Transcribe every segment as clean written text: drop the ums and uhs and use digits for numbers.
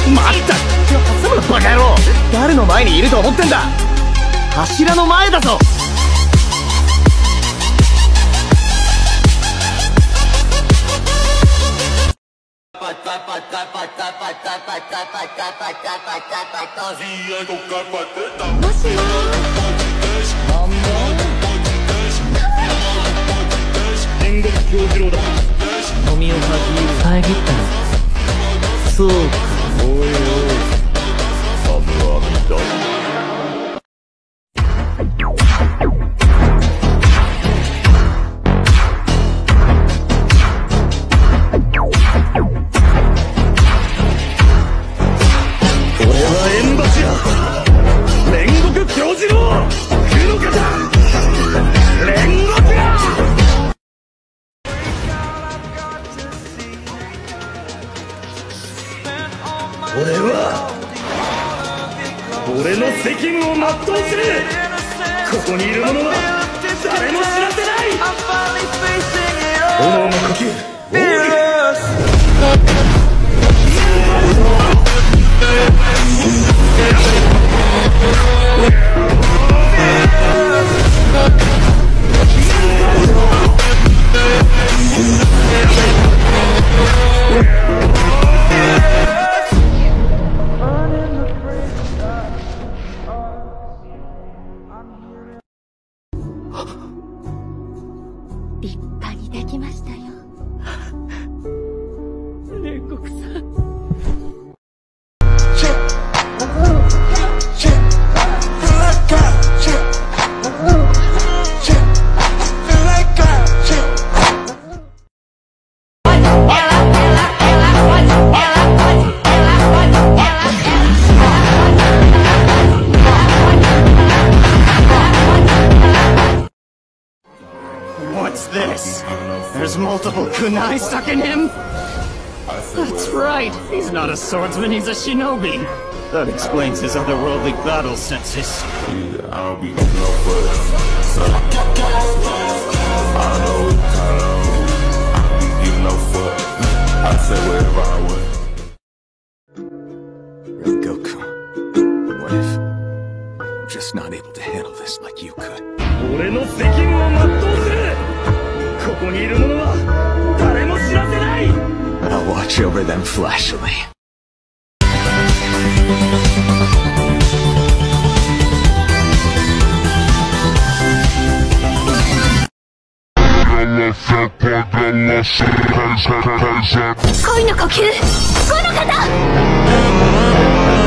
待った、挟むなバカ野郎。誰の前にいると思ってんだ。柱の前だぞ。 天国教次郎だ。 飲みを遮ったの。そうか。 おいおい、サムアミだ。俺はエンバシア、煉獄教次郎、黒方煉獄だ。俺の責務を全うする。ここにいる者は誰も知らせない。炎の呼吸、オール。 立派にできましたよ。煉獄さん。 What's this? There's multiple kunai stuck in him? That's right, he's not a swordsman, he's a shinobi. That explains his otherworldly battle senses. I'll be no foot. So I know it's kind of I'll be giving no fuck. I say whatever I want. Rengoku, what if I'm just not able to handle this like you could? 俺の責務を全うする。ここにいる者は誰も知らせない。 I'll watch over them flashily. Koi no kokyū, kono kata!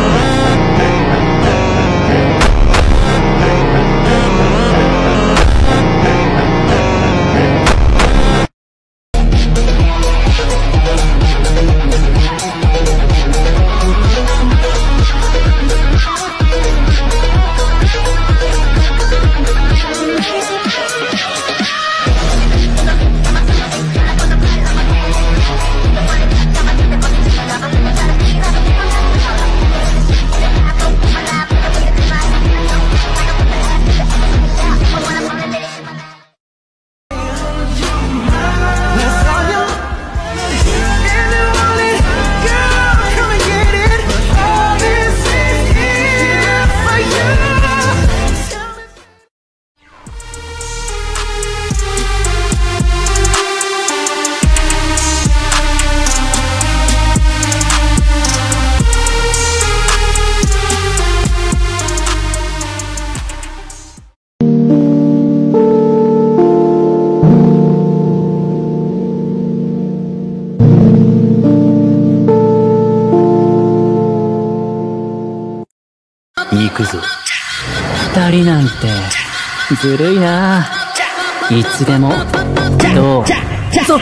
行くぞ。二人なんてずるいな。いつでもどうぞ。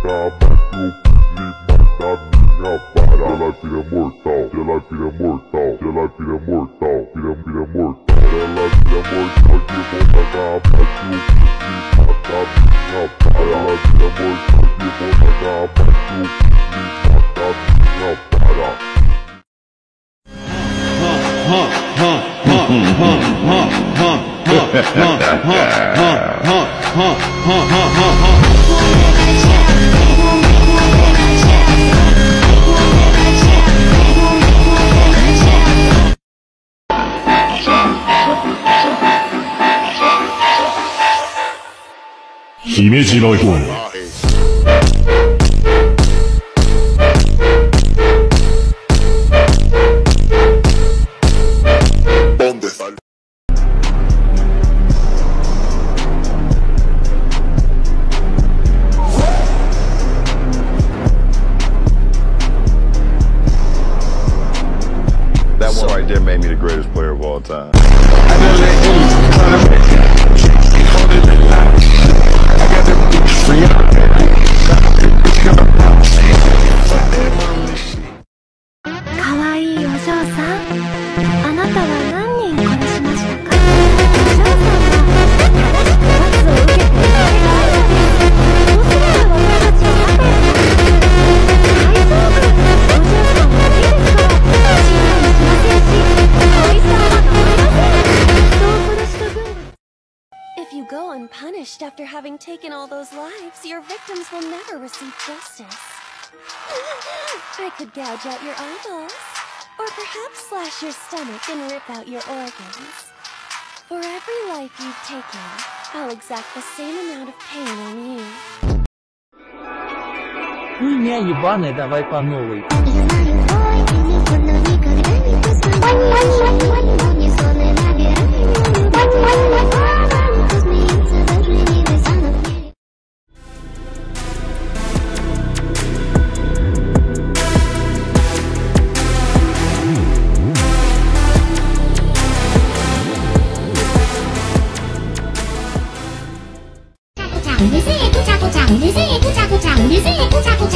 姫島公園。 That one right there made me the greatest player of all time. Punished after having taken all those lives, your victims will never receive justice. I could gouge out your eyeballs, or perhaps slash your stomach and rip out your organs. For every life you've taken, I'll exact the same amount of pain on you. Хуйня ебаная, давай по новой. うるせえ、ごちゃごちゃ、うるせえ、ごちゃごちゃ、うるせえ、ごちゃごちゃ。